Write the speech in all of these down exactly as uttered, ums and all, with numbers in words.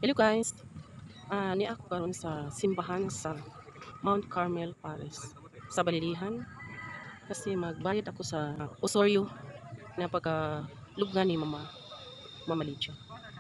Hello guys, ah ni ako karon sa simbahan sa Mount Carmel Paris sa Balilihan kasi magbayad ako sa Osorio na pagkalugnan ni Mama Mama Licha.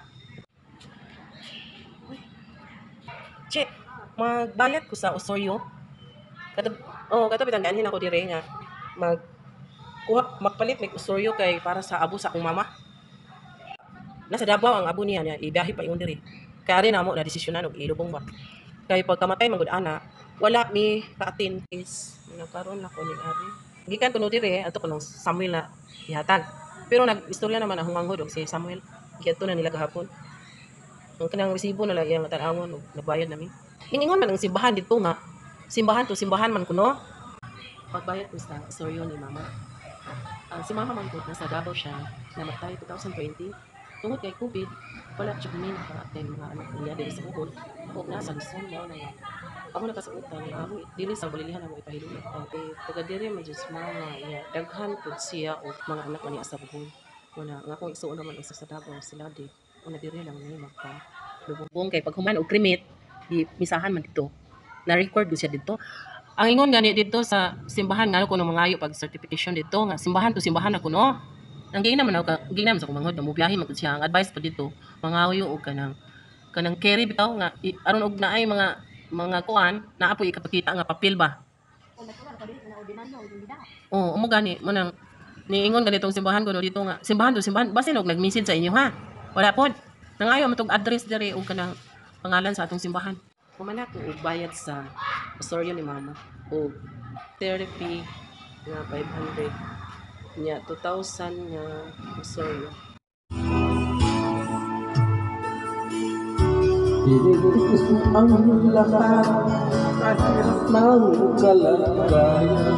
Che, magbayad ko sa Osorio. Kada oh, katabi tandaan ako dire nga mag kuha magpalit mig Osorio kay para sa abo sa akong mama. Nasa Davao ang abo niya niya ibiyahe pa yung dire. Kaya rin amo na desisyonan og ilubong ba. Kay pagkamatay man gud ana, wala mi kaatin is nagkaroon ako ni ari. Gikan kuno dire ato kuno Samuel na ihatag. Pero nag-istorya naman ang hunganghod og si Samuel. Giadto na nila gahapon. Ang kanang resibo na lang iyang tan-awon og nabayad nami. Iningon man ang simbahan dito nga. Simbahan to simbahan man kuno. Pagbayad ko sa soryo ni mama. Ang si mama man ko nasa Davao siya namatay twenty twenty. Tungod kay COVID, wala siya kami naka-attend mga anak niya dito sa Bukod. O nasa Luzon daw na nga. Ako nakasuotan niya. Ako dili sa Balilihan ako ipahilong. Okay, taga diri man jud mama iya. Daghan pud siya o mga anak niya sa Bukod. Wala nga akong isuon naman isa sa Davao sila di. Una diri lang ni magka. Lubong kay pag human og krimit, di misahan man dito. Na-record ko siya dito. Ang ingon gani dito sa simbahan nga kuno mangayo pag certification dito nga simbahan to simbahan ako no. Ang gina man ako, gina man sa kumangod na mo biyahe man siya. Ang advice pa dito, mangayo og kanang kanang carry bitaw nga i- aron og naay mga mga kuan, naa po ikapakita nga papel ba. Oo, amo gani mo nang niingon ganitong simbahan kuno dito nga. Simbahan to simbahan, basin og nag-message sa inyo ha. Wala pod. Nangayo man tong address diri og kanang pangalan sa atong simbahan. Kumana ko og bayad sa Osorio ni mama og therapy nga five hundred nya two thousand nga Osorio. Iligtas mo ang lahat kahit ng kalagayan.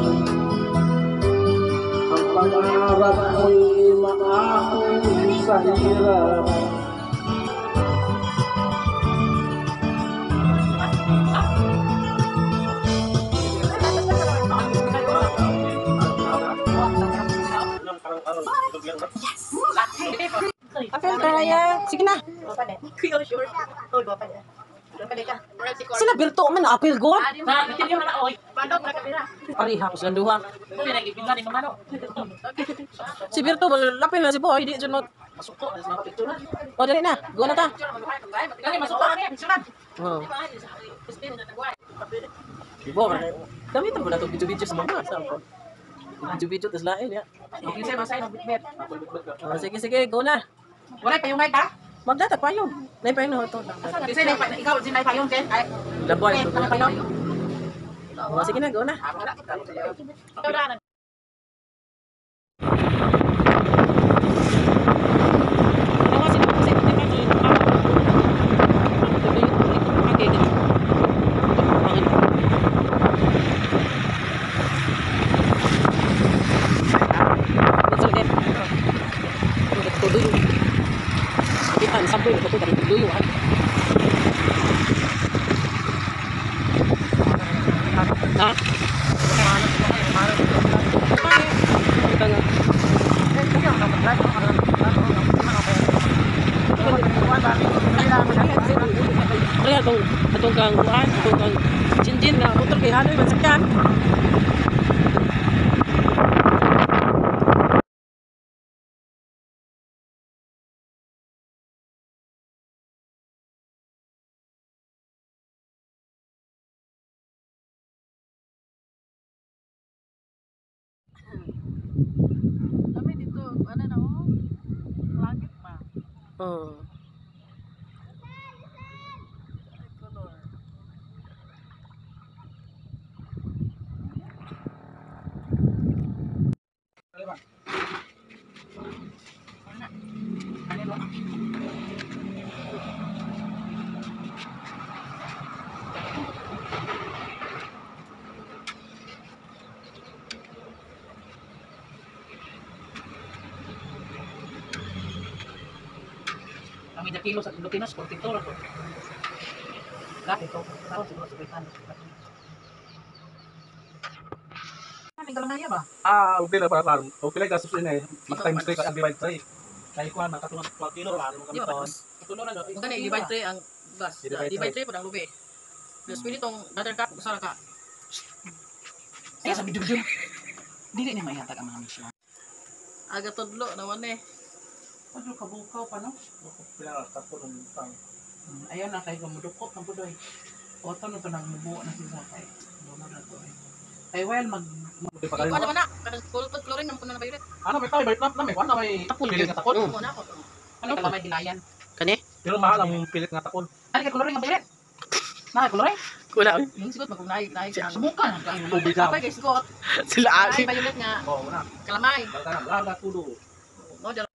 Ang pangarap mo'y maahon sa hirap. Apel kaya. Sige na. Sila Berto man apel god. Ariha ko silang duha. Si Berto lapil na si Boy di junot. O dali na. Go na ta. Oh. Ibo ka. Dami ta na to video-video sa mga sa ako. Video-video tas lain ya. Oh, sige sige go na. Wala pa yung mic ha? Magdata pa yun. Nay pa yun to. Kasi na ikaw din na pa yung Ken. Ay. Laboy. Ken, ano pa yun? Oh, sige na go na. Ah, wala. Wala na. Sampai itu dari dulu kan. Nah. Kita nggak. Kaya itong itong kang kuan, itong kang cincin na motor kay Hanoy man sakyan. Kami dito, ano na oh, langit pa. Oh. Color. Kami na kilo sa Pilipinas, forty two lang. Lahat ito, tapos siguro sa Pilipinas. Kami galang na iya ba? Ah, okay lang para parang. Okay lang gastos yun eh. Mag-time straight ang divide three. Kahit kuhan, makatulong twelve kilo, parang mo kami Di ba? taon. Kung gani, divide three ang Gas. Di by Di by three po ang lubi. Plus pili tong butter cup usa ka. Ay sa bidyo. Dili ni mayatag ang mga mission. Aga tudlo naman eh. Ano kabukaw pa no? Pila ka po ng tang. Hmm, ayaw na kay gamudukot na pudoy. Oto na to nang mubuo na si Sakay. Ano na to eh. Ay well mag Di pa Ikaw kayo. naman na. Kada kultot chlorine naman ko na violet. Ano may tayo, may plap na may wala may pilit nga takol. Ano na ako. Ano ka may hilayan? Kani? Pero mahal ang pilit nga takol. Ano ka chlorine nga violet? Na chlorine? Wala. Yung sigot magkunay naik subukan. Tubig lang. Apa guys sigot? Sila Ay aki. violet nga Oo na. kalamay. Basta na laga tulo. No dala.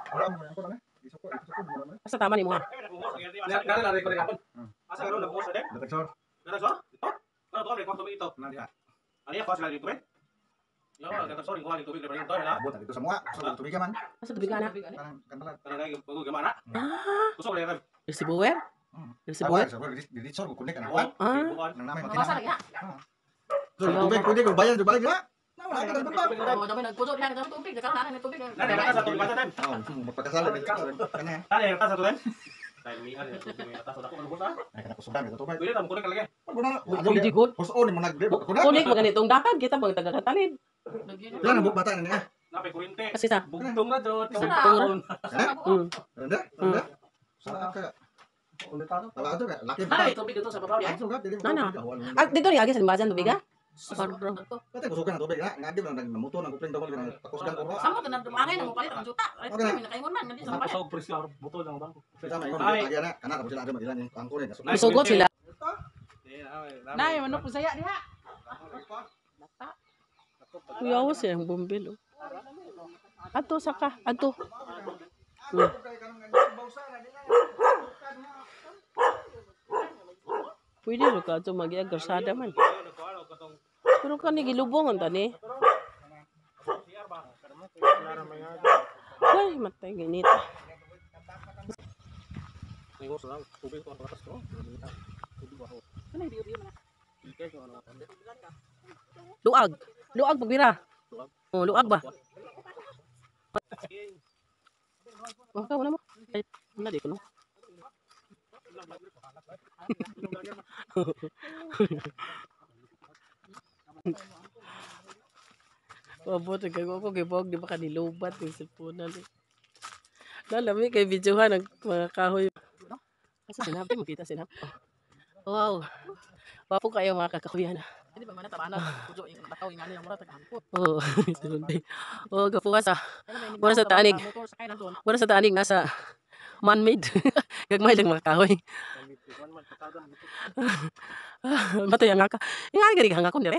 Basta tama ni mo ha. Nari nari ko kapon. Asa garo nagbuo sa dek? Deteksor. Kada so? Ito? Ano to? Rekord tubig ito. Nandiyan. Ano yan? Kuha sila dito, eh? Yo, kada sorry, kuha dito tubig dari ito, ha? Abot dito sa mga. So tubig man. Basta tubig na. Kanang kantalan. Kada lagi pagod gamana. Ah, Gusto ko lang. yung si Buwer? Hmm. Yung si Buwer? Sa dito sor ko kunik kana. Oh, Ah. bukan. Nang namin Mabasa lagi matina. ha. So tubig pwede ko bayan balik na. Wala ka dapat. Oh, dami nagpuso diha ng tubig, nakakanan ng tubig. Nari ka sa tubig basta din. Oh, magpakasala dito kana. Nari ka sa tubig. Dahil may ano, may atas sa dako ano buta. Ay kana kusudan ito tubig. Pwede ta mo kunin ka lagi. Pag na. Pwede good. Puso ni mo nagde. Kunan. Kunik mo ganitong dakad, kita bang taga-katalid. Yan ang bata na niya. Napay kurente. Kasi sa, Bugtong na jud. Bugtong mm. Renda? Renda? Sa ka. Ulitan. Tawa ato ka. Laki Ay, pa. tubig dito sa babaw diha. Ay, sugat dili. Nana. Ah, dito ni agi sa limbasan tubig ha? Sobrang. Pati kusukan ang tubig na. Ngadi man nagmamuto ng kupling dawal ng takusgan ko. Samo na dumangay na mo palit ang juta. Ay, Okay. kami nakaingon man ngadi sa palit. Kusog presyo butol lang bang. Kita may ngon lagi na. Kana tapos sila ada magilan yung angko ni. Isugot sila. Nay, manok saya diha. Kuya ko siya ang bumbil. Oh. Ato saka, ato. Hmm. Pwede ro ka ato mag-agarsada man. Pero kani gilubongan tani. Ay, matay ginit. Ngos lang tubig ko atas ko. Ano di di man. Luag. Luag pagbira. Oh, luag ba? Oh, ka wala mo. Ay, wala di ko no. Wabot kay ko kay bog di ba kanilubat yung cellphone na ni. Nalami kay videohan ng mga kahoy. Asa sinabi mo kita sinabi. Wow. Wapo kayo mga kakahuyan. Hindi ba man tabana pujo ing bataw ing ani amura tagampot. Oo. Sunday. Oo, gapuwas ah. Wala sa tanig. Motor sakay na doon. Wala sa tanig nasa man-made. Gagmay lang mga kahoy. Matay ang nga ka. Yung nga gani hanga ko dire.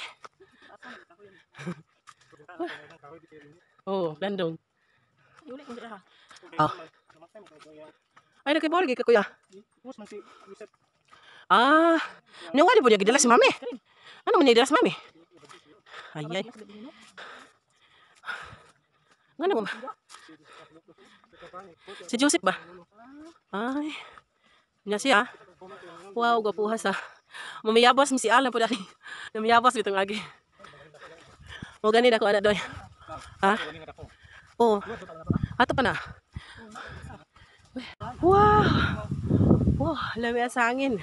Oo, landong. Uli ko dira. Ah. Ay, nakibawal ka kuya. Bus man si Yusef. Ah, nung wali po niya gidala si mami. Ano mo niya gidala si mami? Ay, ay. Ano mo? Si Joseph ba? Ay. Nya siya. Wow, gapuhas ah. Mamiyabas mi si Alan po dali. Mamiyabas bitong agi. Mo gani dako ana doy. Ha? Oh. Ato pa na. Wow. Wow, lami sa hangin.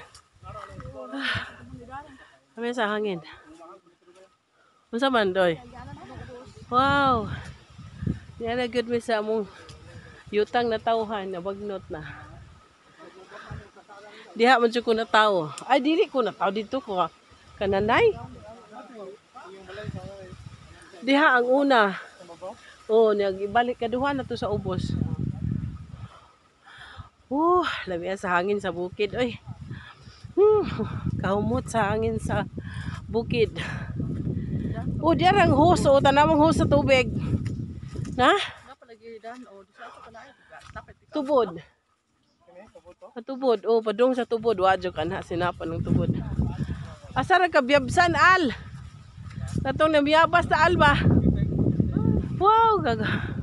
Lami sa hangin. Unsa man doy? Wow. Yan na good mi sa among yutang na tawhan na bagnot na. Diha man jud ko na tawo. Ay dili ko na tawo dito ko kananay. Diha ang una. Oh, nagibalik kaduha na to sa ubos. Oh, lami sa hangin sa bukid. Oy. Hmm, kahumot sa hangin sa bukid. Oh, diarang hose o tanamang hose sa tubig. Na? Napalagidan o di sa ato kana dapat Tubod. Sa tubod. Oh, padung sa tubod. Wadyo ka na. Sinapan ng tubod. Asa ra ka biyabsan, Al? Natong namiyabas na Al ba? Wow, gaga.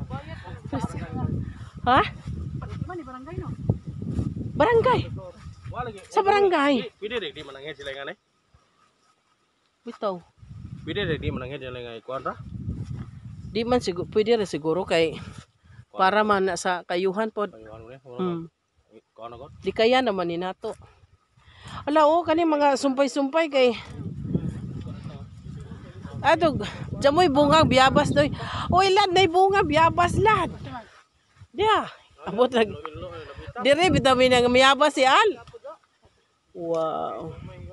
Ha? man ni barangay no. Barangay. Wala lagi. Sa barangay. Pwede rin di mananghed sila nga ni. Bitaw. Pwede rin di mananghed sila nga kwadra. Di man siguro, pwede rin siguro kay para man na sa kayuhan pod. Ayun ano ni. Hmm. Kuan ako. Di kaya naman ni nato. Ala oh kani mga sumpay-sumpay kay ato jamoy bunga biyabas doy. Oy lad nay bunga biyabas lad. Dia, abot lagi. Dire bitamin nga miyabas si Al. Wow.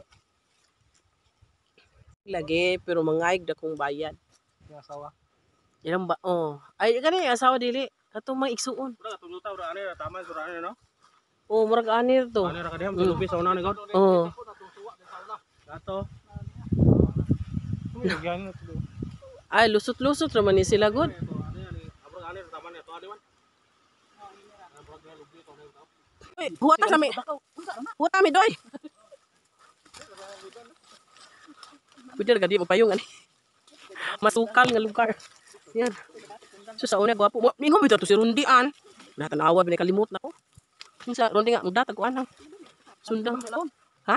Lagi pero mangaig da kong bayad. Yung asawa. Ilang ba? Oh. Ay kani asawa dili. Katong mga igsuon. Ura tuluta ura ani tama ura ani no. Oh, murag anir to. Ani ra kadiyam tulubi sa una ni god. Oh. Dato. Yan na tulo. Ay lusot-lusot raman ni sila god. Abro ani tama ni to ani man. Uy, huwata sa mi. Huwata mi doy. Pwede gadi mo payong ani. Masukal nga lugar. Yan. So sa una gwapo. Mingon bitaw to si Rundian. Natanawa binay kalimot nako. Sa Rundi nga magdatag ko anang. Sundang. Ha?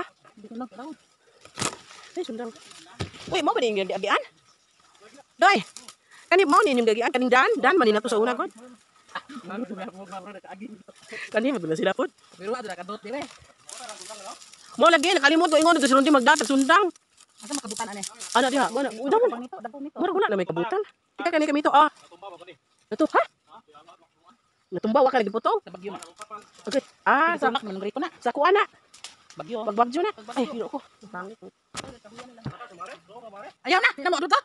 Ay sundang. Uy, mo ba ni yung gagian? Doy. Kani mo ni yung gagian kaning Dan, Dan man ni nato sa una god. Kani mo sila pod. Pero ada kadot dire. Mo lagi nakalimot ko ingon to si Rundi magdatag sundang. Asa makabutan ane? Ana diha, mo na. Udah mo. Nito, dagko nito. Mura guna na may kabutan. Ika kani kami to ah. Nato ha? Natumba wa ka lagi putong. Sa bagyo. Okay. Ah, sa Sa nak man grito na. sa kuana. Bagyo. Pagbagyo na. Ay, hilo ko. Pangit. Ayaw na, namo dito.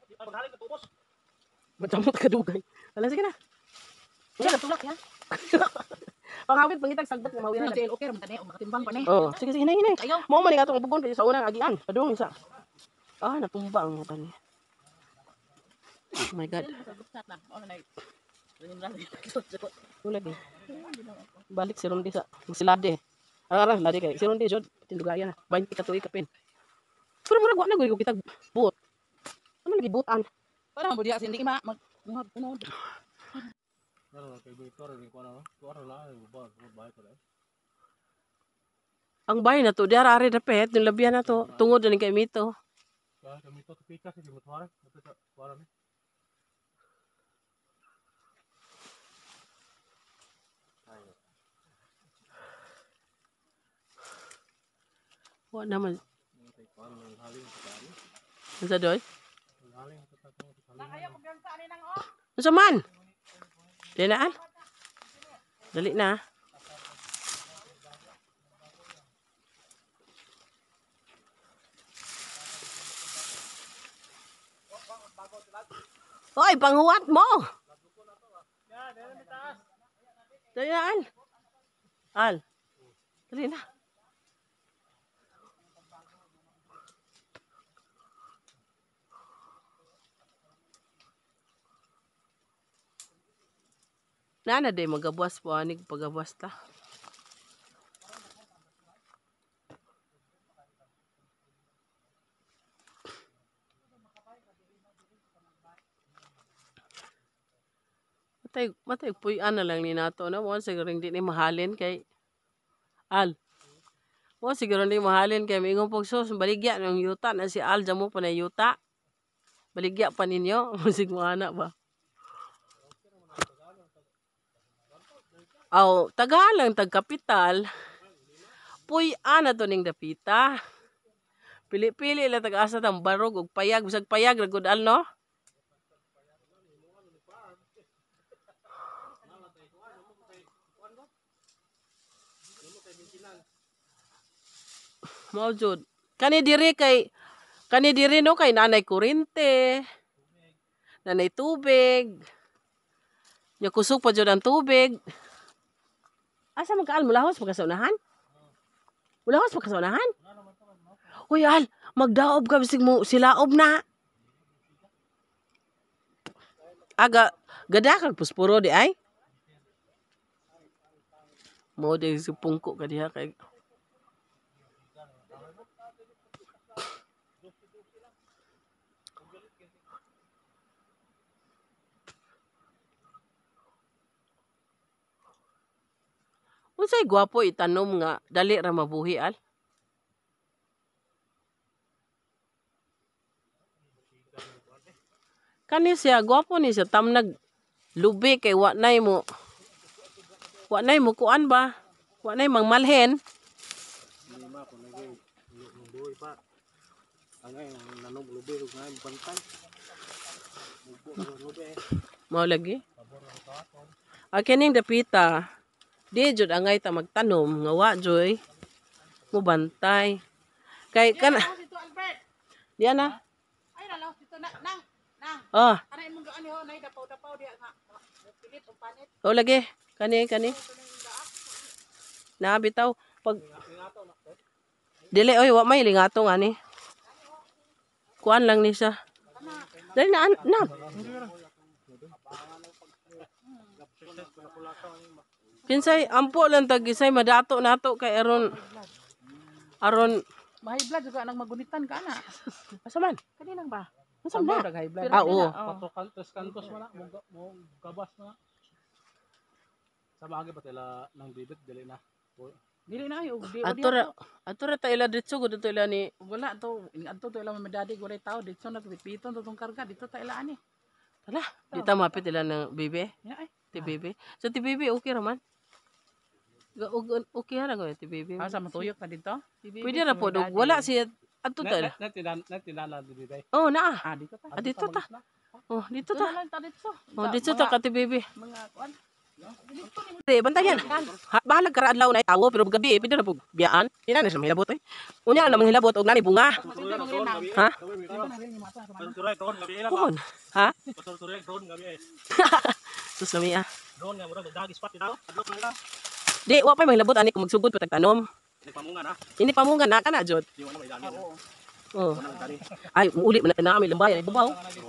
Macamot ka dugay. Ala sige na. Wala tulak ya. Pangawit pangitag sagbat nga mawira. Ano okay ra man tani o makatimbang pa ni. Oh, sige sige hinay hinay. Ayaw. Mo man nga atong bugon kay sa unang agian. Padung isa. Ah, natumba ang mata niya. Oh my god. Sat na. Ano na. Wala di. Balik si Rundi sa silade. Ara ladi kay si Rundi jod tindugayan na. Bayin kita tuig kapin. Pero mura wa na gud ko kita buot. Ano lagi buotan? Para mo diya sindi ma mag mag unod. Ano kay Victor ni ko na. Ko na ba ba ko. Ang bahay na to, di ara-ari dapet, yung labihan na to, tungod na ni kay Mito. Kaya kami to pika si mutwara. Ito ta wala ni. Wa naman. Ano sa doy? Ano sa man? Dali na, Al. Dali na. Hoy, panghuwat mo! Dali na, Al. Al. Dali na. Nana day magabuas po anig pagabuas ta. Matay matay puy-an na lang ni nato na mo siguro hindi ni mahalin kay Al. Mo siguro hindi mahalin kay mingon pog sus baligya ng yuta na si Al jamo pa na yuta. Baligya pa ninyo musig mo ana ba. Aw, Tagalang tagkapital. Puy ana to ning dapita. Pili-pili la tag-asa tang barog ug payag bisag payag ra gud Al no. Mao jud. Kani diri kay kani diri no kay nanay kurente. Nanay tubig. Nya kusog pa jud ang tubig. Asa magkaal mulahos pagkasaunahan? Mulahos pagkasaunahan? Uy Al, magdaob ka bisig mo silaob na. Aga gada kag puspuro di ay. Mo di si pungko ka diha kay unsay gwapo itanom nga dali ra mabuhi Al? Kani siya gwapo ni siya tamnag lubi kay wa nay mo wa nay mo kuan ba? Wa nay mangmalhen. Ang ay nanong lubi ug ngay bantay. Mubo lubi. Mao lagi. Pabor ang katon. Ah, kining dapita. Di jud angay ta magtanom nga wa joy mo bantay. Kay kana Dito Albert. diyan na. Ay nalaw dito na nang nang. Oh, Kanay mo gaan ho nay dapaw-dapaw diha nga. Pilit ang panit. oh lagi. Kani kani. Na bitaw pag dili oy wa may lingato nga ni. Kuan lang ni siya. Dali na an- na. Kinsay ampo lang tag isay madato nato kay aron aron May blood juga nang magunitan ka na. asa man? Kaninang ba? Asa man? Dag high blood. Ah, oo. Pato kantos kantos man mo mo gabas na. Sa bagay pa tila nang bibit dili na. Dili na yo. Di Ato ra ato ra ta ila ditso gud to ila ni wala to. Adto to ila madadi gulay tao dito na piton to tong karga dito ta ila ani. tala di ta mapit ila ng bebe. Ya ay. Ti bebe. So ti bebe okay ra man. Ga- ug- Okay ra ko ti bebe. Asa matuyok ta dito? Pwede ra po dog wala siya ato ta. ila. Net net net tinala dili day. Oh naa. Ah dito ta. Ah, dito ta. Oh dito Dito ta. lang ta dito. Oh dito ta ka ti bebe. Mga kuan. Di bantayan. Ha, bahalag ka ra adlaw na tawo pero gabi pwede ra po biyaan. Ina na siya mahilabot eh. Unya na manghilabot og nani bunga. Ha? Turay ton gabi ila ba. Kun. Ha? Pastor turay ton gabi eh. Sus lami ah. Don nga murag dagi spot daw. Adlok na ila. Di wa pa maghilabot ani kung magsugod pa tagtanom. Ni pamungan ha. Ini pamungan na kana jud. Di wala may dali. Oh. Ay, uli man na kami lambayan ibabaw.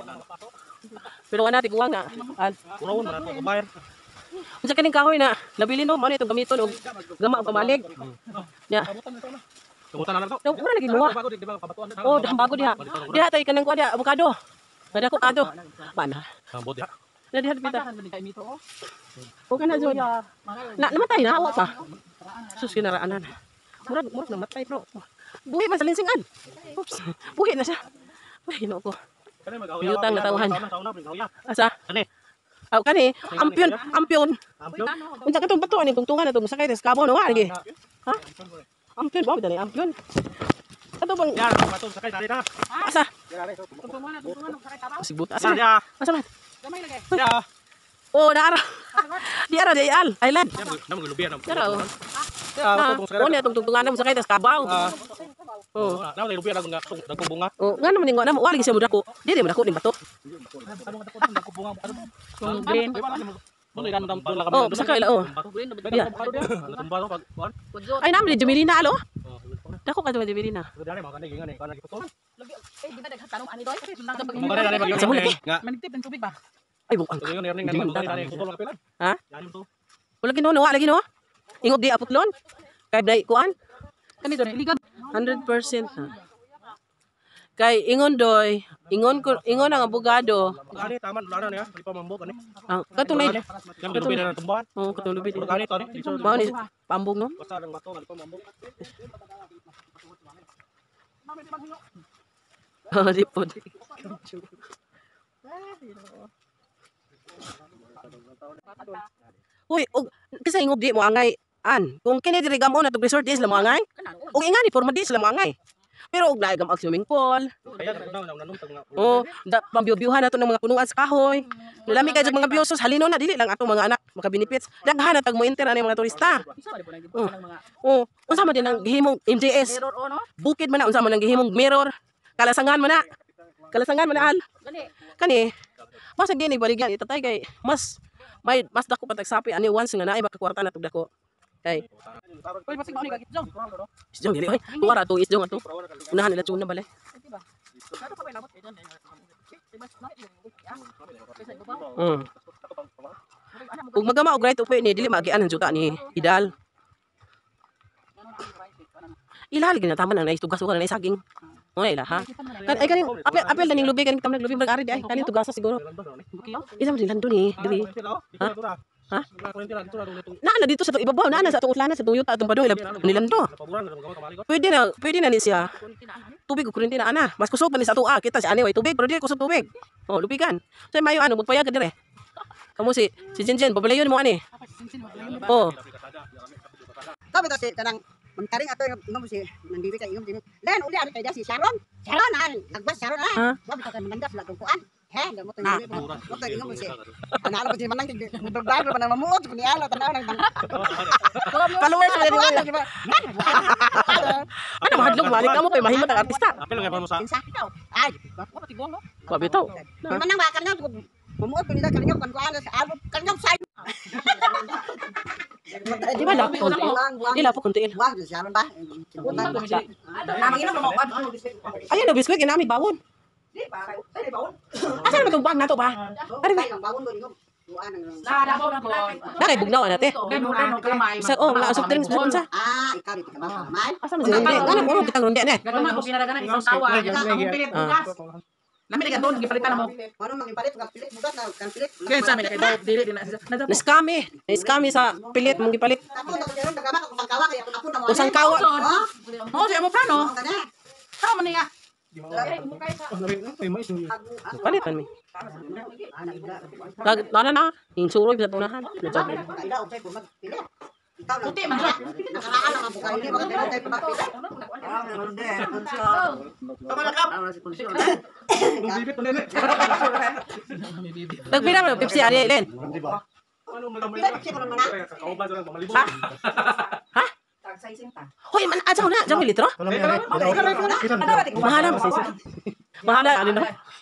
Pero wala ti kuwang na. Al. Kurawon man ato bayar. Unsa kaning kahoy na nabili no mo ni itong gamiton og gama og pamalig. Ya. Tungutan na lang to. Daw mura lagi luwa. Bago di ba kabatuan na. Oh, dahang bago diha. Diha tay kanang kuha diha avocado. Kada ko kado. Bana. Ambot ya. Na diha pita. Kan kay mito oh. O kana jud. Na namatay na awa pa. Sus kinaraanan. Murag murag namatay bro. Buhi man sa linsingan. Oops. Buhi na siya. Uy, ginoo ko. Kani mag Yutang na tawahan. Sauna sauna. Asa? Kani. Aw kani, ampion, ampion. Ampion. Unsa katong bato ani tungtungan atong sakay sa kabo no wa lagi. Ha? Ampion ba dali ampion? Ato bang Ya, bato sakay tali na. asa? Tungtungan na tungtungan og sakay tabaw. Sigbut Asa asa? dia? Asa man? Gamay lagi. Ya. Oh, daara. Di ara di al, island. Ya, namo lubian na. Dara oh. Ya, Ah, bato sakay. oh, ni atong tungtungan mo sakay sa kabaw. Oh. Namo lubian na dagkong bunga. Oh, nga naman ningo na mo wala siya mudako. Di di mo dako ning bato. Dagkong bunga. Kung green. Ano ilan dam la Oh, sakay la oh. Ya. Tumba to pag kuan. Ay naman di Jumelina alo. Dako ka sa Jumelina. Dali mo kanay gingan eh kanay giputol. Eh di na daghatanong ani doy. Mo kanay dali Sa muli. Nga. Manitip ng tubig ba? Ay buang. Gingan earning kan kanay dali putol ka pila. Ha? Dali mo to. Wala gino no, wala gino. Ingog di aputlon. Kay dai kuan. Kani doy iligan. one hundred percent na. Kay ingon doy, ingon ko ingon ang abogado. Kani taman wala na niya, di pa mambo kani. Ah, katong nay. Kam lubian na tumbahan. Oh, katong lubi. Kani to ni. Mao ni pambong no. Basta lang bato, di pa mambo. Oh, di pod. Uy, og kasi ingog di mo angay an. Kung kini diri gamon na to resort is la mo angay. Og ingani forma di sila mo angay. Pero og lahi gam ang swimming pool. Kaya na na nanum tag nga. Oh, da pambiyo-biyuhan nato ng mga punuan sa kahoy. Nalami kay mga biyosos halino na dili lang atong mga anak maka-benefits. Daghan na tag mo enter ani mga turista. Isa ba di po nagbuo ng mga Oh, unsa man din ang gihimong M J S? error o no? Bukid man na unsa man ang gihimong mirror. Kalasangan man na. Kalasangan man na al. Gani. Kani. Basta gini baligyan itatay kay mas may mas dako patag sapi ani once nga naay makakwarta na tug dako. Kay Oy basig mo ni gagit jong. isjong dili oy. Tuwara to isjong ato. Unahan nila tuna balay. Diba? Ano pa ba nabot ito? Diba? Mm. Ug magama og right upoy ni dili magian ang juta ni Idal. Ilal ginataman ang naitugas ko na saging. Mo na ila ha. Kan ay kaning apel apel daning lubi kaning tamnag lubi mag ari di ay kaning tugasa siguro. Isa man dilan ni diri. Ha? Ha? Naa na dito sa itong ibabaw, naa na sa itong utlanan, sa itong yuta, itong padong, nilando. Pwede na, pwede na ni siya. Tubig o kurinti na, ana. Mas kusog pa ni sa tuwa. Kita si Ani, way tubig, pero di kusog tubig. O, lubigan. So, mayo, ano, magpayag ka dire. Kamu si, si Jinjin, babalayon mo, ani. O, Kami kasi kanang mangkaring ato yung ingom si nandiri kay ingom din. Lan uli ari kay si Sharon. Sharon an, nagbas Sharon Ha? an. Wa bitaw kay mananggap la kuan. He, gamot ang Na. dili. Mo kay ingam si. Analo ko di manang dagdag pa na mamuot ko ni ala tanaw nang. Followers mo gani wala. Di ba? Ano mahadlok balik ka mo kay mahimot ang artista. Apil nga mo sa. Kinsa daw. Ay, wa pa tigong no. Wa bitaw. Manang ba kanang mamuot ko nila kanang kan kuan sa album kanang sa. Di ba lapo konti? Di lapo konti. Wah, Sharon ba? Namang ino mo kuan. Ayun na biskwit ginami bawon. Di ba? Ay, bawon. Asa naman tong bag nato ba? Ari ba ang bawon ko ingo. Kuan ang. Nadabaw na ko. Nakay bugnaw ate. Okay, mo rin, kalamay. Sa oh, mga asok drinks sa. Ah, ikaw dito ka ba? Kamay? Asa man sila? Ano mo kitang rundi ne? Gagama ko pinadaganan isang tawa. Ang pilit bugas. Lami ni gadon gipalitan mo. Ano mang ipalit ka pilit bugas na kan pilit. Kaya sa amin kay daw dili din na. Na-scam eh. Na-scam eh sa pilit mong gipalit. Ako na ko nagama ka kusang kawa kaya ako na mo. Usang kawa. Mo siya mo plano. Sama niya. Palitan mi. Nag na na, insuroy sa tunahan. Puti man siya. Nakaraan ang buka ini mga dito tayo pagpapit. Nagpila mo Pepsi ari Len. Kauban sa nang pamalibo. Ha? Hoy, man aja na, jam litro. Mahal na sa. Mahal na ano na.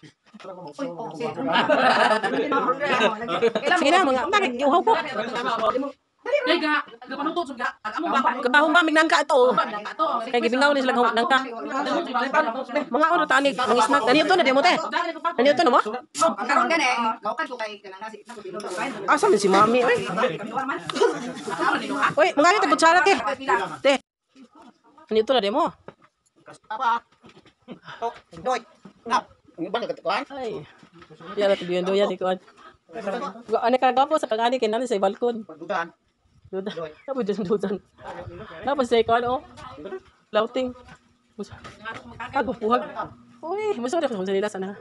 Sige na mga bakit giuhaw ko. Dai ga, ga panutot sud ga. Amo ba? Katahong mamig nang ka to. Ato. Kay gibingaw ni sila nang ka. Mga oras tani ang snack. Ani to na demo te. Ani to na mo? Karon gani, kaukan ko kay kanang nasi. Asa man si mami oy. Oy, mga ito kutsara te. Te. Ani to na demo. Doy. Na. Ang ibang katuan. Ay. Ya la tibiendo ya di ko. Ani ka gapo sa kagani kay nani sa balkon. Pagdudan. Duda. Tapos dyan dudan. Tapos sa ikaw oh. Lauting. Ako puhag. Uy, musa na ko sa nila sana.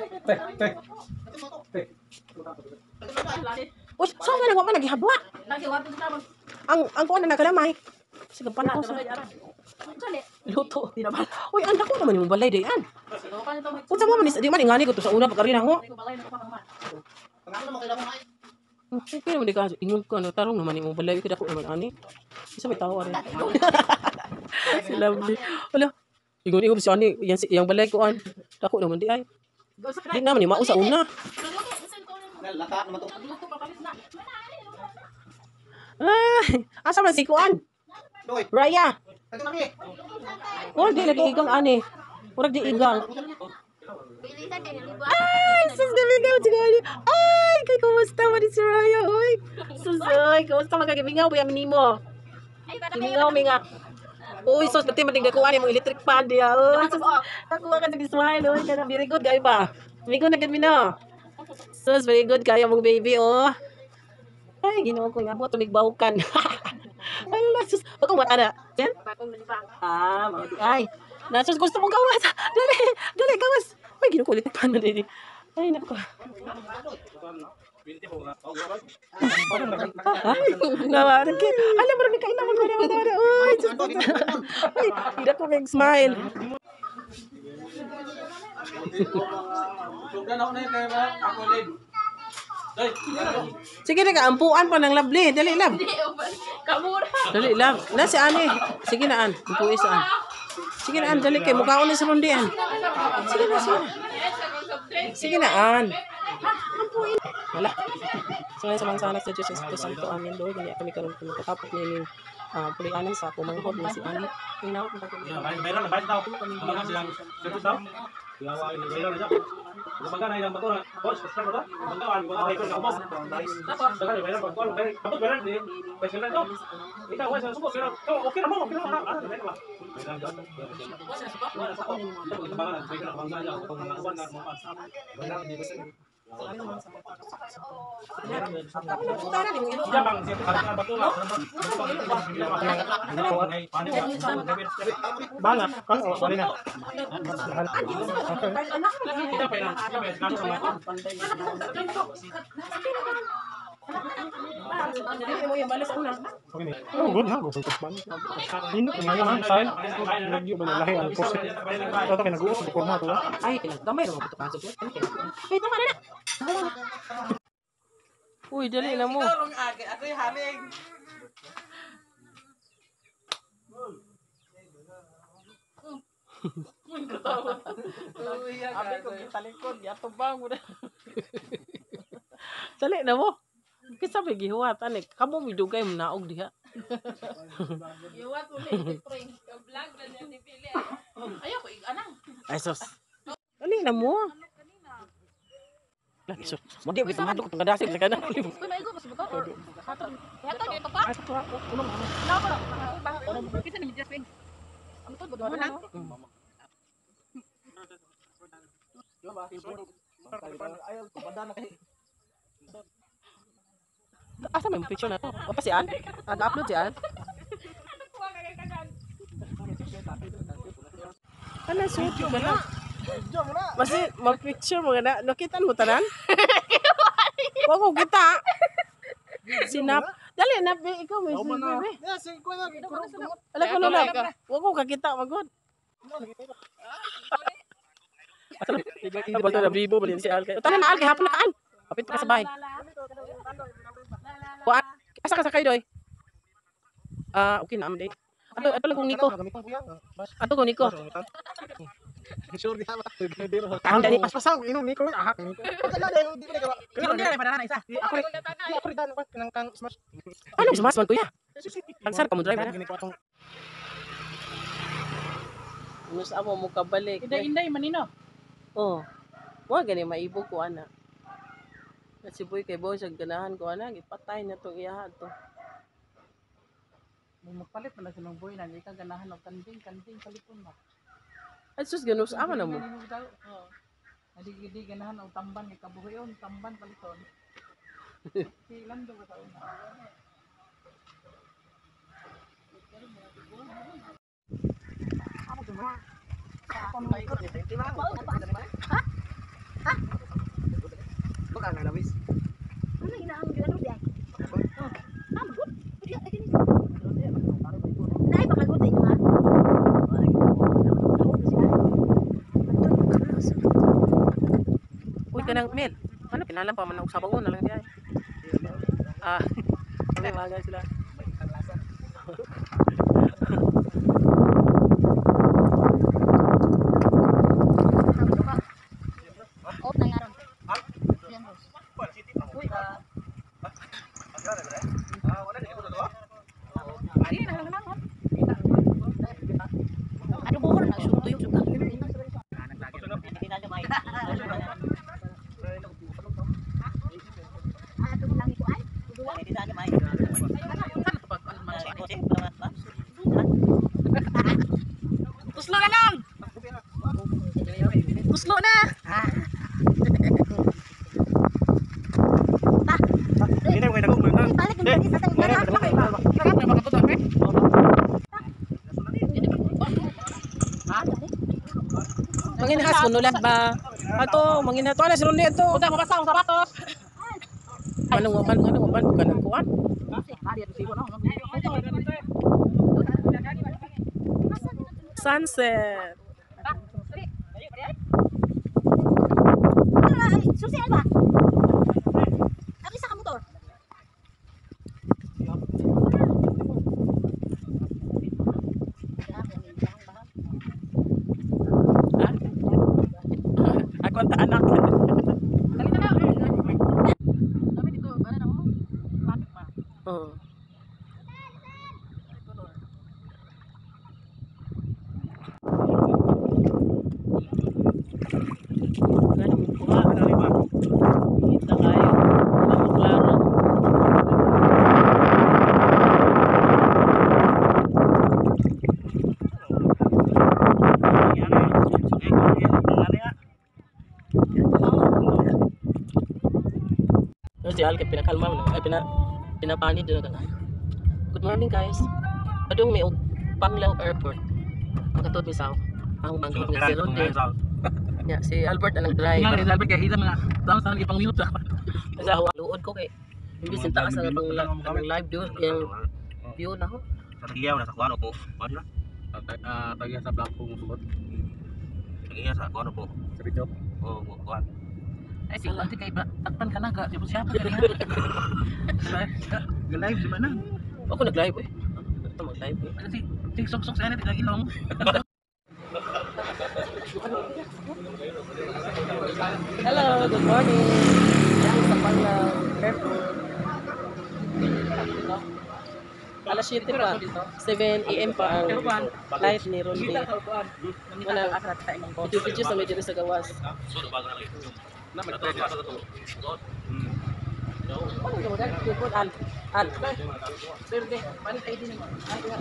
Uy, so man wa man nagihadwa. Ang ang kuan na nakalamay. Sige pa na ko sa. Luto. Uy, anda ko naman yung balay dayan. Unsa mo man di man ingani ko to sa una pagkarina ho. Okay, naman di ka, ingon ko, ano, tarong naman yung balay, kada ko naman, ani. Isa may tawa rin. Si Lovely. Wala, ingon-ingon siya, ani, yan, yung balay ko, an. Dako naman di ay. Di naman, yung mausa una. Ay, asa man si Kuan? Raya. Oh, di lagi igang, ani. Murag di igang. Ay, sus gamigaw siguro. Ay, kay kumusta man ni si Raya, oy. Sus, oy, kumusta magkagimingaw ba yung mo? Gimingaw, minga. Uy, sus, pati mating gakuha ni mo electric fan diya. Uy, sus, nakuha ka nag-smile, oy. Kaya very good, kayo ba? Migo na gami na. Sus, very good, kaya mong baby, oh. Ay, ginawa ko nga po, tumigbawkan. Ay, sus, wag kong mata na. Yan? Ah, mga di. Ay, nasus, gusto mong gawas. Dali, dali, gawas. Ay, ginukulit pa na din. Ay, naku. Ay, nawaran ka. Alam mo rin, kailangan mo naman naman. Uy, sus, ay, hindi ko mag-smile. Sige na, kaampuan pa ng Lovely. Dali, love. Kamura. Dali, love. Na si Ani. Sige na, An. Ampuin sa An. Sige na, An. Dali kay mukhaon na sa rundi, An. Sige na, sige na. Sige na, An. Wala. So, ngayon sa mga sanak sa Diyos, Espiritu Santo, amin, Lord. Hindi kami karoon kung matapok niyo yung uh, pulianan sa pumanghod na si Ani. Tingnan ko kung Bayar bayar na bayar tao. Mga silang sirkus tao. Yawa ini bayar na. Kumbaga na ilang bato na. Boss, basta ba? Kumbaga ang mga bayar na boss. Tapos dagan bayar pa kon bayar. Kapag bayar di pwede na to. Ikaw wa sa suko pero to okay na mo, okay na mo. Ano bayar ba? Bayar na. Wala sa suko. Wala sa suko. Kumbaga na bayar na bangsa ya kung mga uwan na mo pa. Bayar di basta. Ya bang, siapa kata bato lah. Banyak kan oh, boleh na. Kita pernah, kita pernah sama. Dili mo yung balas una. Oh, good na. Go pa man. Hindi ko ngayon style. Lagi ba lahi ang course. Ito kay nag-uot ko formato. Ay, kinagdamay naman ito kaso ko. Wait, tama na na. Uy, dali na mo. Ako yung haling. Abi ko gitalikod, yato bang mo na. Dali na mo. Kisa may gihuwatan eh. Kamo midugay mo naog diha. Iwat mo ni pring. Vlog na niya ni Pili. Ayaw ko iganang. Ay, sos. Dali na mo. Lagi, sos. Madi, kita madok itong kadasig sa kanan. Uy, maigo mas buto or hatag. Hatag ito pa. Lawa ko. Kita ni Just Ping. Ano to bodo na? Asa may picture na to? Apa si An? Nag-upload si An? Ano, suot yung gana? Masi, mag-picture mo gana. Nakitan mo tanan? Wag ko kita. Sinap. Dali, na, ikaw may sinap. Alam ko na lang. Wag ko kakita, magod. Asa ba ito na bibo ba din si Al? Tanan na Al, kay hapon na Al. Kapit pa ka sa bahay. Kuan, asa ka sa kayo doy? Ah, okay na amday. Ato ato lang kung Nico. Ato ko Nico. Sure di ba? Taon dali. Paspasaw inom Nico ahak Nico. Wala na di ba ka. Pero hindi na padana isa. Ako rin. Ako rin dan kanang kang smash. Ano sumas man kuya? Agsar ka mo drive. Nus amo mo kabalik. Inday-inday manino. Oh. Wa gani maibo ko ana. Si boy kay boy sa ganahan ko ana gipatay na tong iyaha to. Magpalit man sa ng boy na ika ganahan og kanding kanding palipon ba. Ay sus ganus ama na mo. Oo. Adi gidi ganahan og tamban kay kabuhayon tamban paliton. Silan do ba taon na. Bukan na wis. Ano inaang gyud ano diay? Ah, good. Pwede ay kini. Nay pakagot ay nga. Uy kanang Mel. Ano kinalam pa man og sabangon na lang diay. Ah. Ano bagay sila. Off na nga ron. Yan boss. Uy, ah. Ari na lang naman. Ano buhon na shoot to yung suka. Ah, ito lang ito ay. Duwa. Tuslo na lang. Tuslo na. Ini ko dagog man. Balik ng isa sa mga. Sarap na mga puto, eh. Manginhas kunulad ba? Ato manginhas to na silon dito. Udah mabasa ang sapatos. Manung man manung man kanang kuan. Ari at sibo no. Sunset. Susi alba. Ako isa ka motor. Ako ang anak. Dali na lang. Kami dito, ano na mo? Traffic pa. Oo. Ganun mo kuha. Kita kayo. Walang klaro. Terus si Al kay pinakalma mo ay pina pinapani dito ka na. Good morning guys. Adung may og Panglao Airport. Makatod mi sa ang bangko ni si Ronde. Ya si Albert ang nag-drive. Nga rin Albert kaya hila mga tawang sa ipang minute sa. Sa hawa luod ko kay Imbis yung taas na itong ang live view, yung view na ho. Sa tagiyaw na sa kuano po. Kuano na? Ah, tagiya sa black kung suot. Tagiya sa kuano po. Sa video. Oh, kuan. Ay, sige, nanti kay takpan ka na ka. Siapa siapa ka rin. Live di ba na? Ako nag-live eh. Ito mag-live eh. Kasi, sige, sok-sok sa anin, tigang ilong. Hello, good morning. Yan sa Pangang Airport. Alas siyete pa. seven A M pa ang live ni Ronde. Wala. Video-video sa medyo sa gawas. Ano yung mga gagawin? Al. Al. Verde, panik kayo din naman. Ay, nga.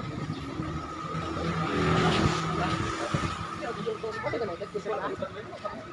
Ano ka na? Gagawin ka na?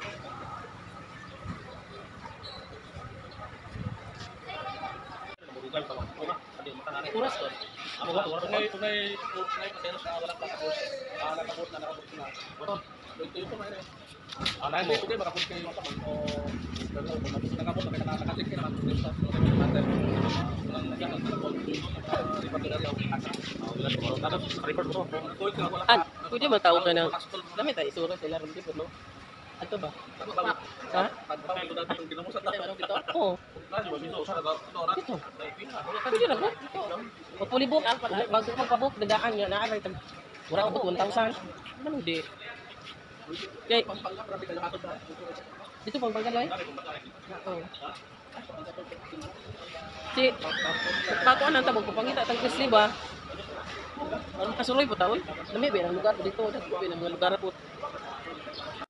Oras ko. Tunay, tunay, tunay pasero sa walang katapos. Ah, nakabot na nakabot na. Ito, ito ito na rin. Ah, lain mo, okay, makapot kayo mga tamang. O, pero kung nakabot na kayo nakakasik kayo naman sa matter. Nang nagyaman sa nakabot. Record na daw. Tapos, record mo. Kuwit ka wala. An, pwede ba tawag ka ng... Dami tayo isura sa ilarong dito, no? Ato ba? Ha? Pagpapay ko dati yung ginamusan na. Oo. Lalo ba, miso, sa nagawa. Ito. Pwede na po. Pagpulibok, bago magpabok, dagaan nga, naaray tag... Wala ko one thousand. Ano di? Okay. Dito pang panggalay? Oo. Si... Pakuan ang tabog, pangita tang Chris ba? Ano kasuloy po taon? Lami ba ang lugar dito? Dito ba ang lugar po?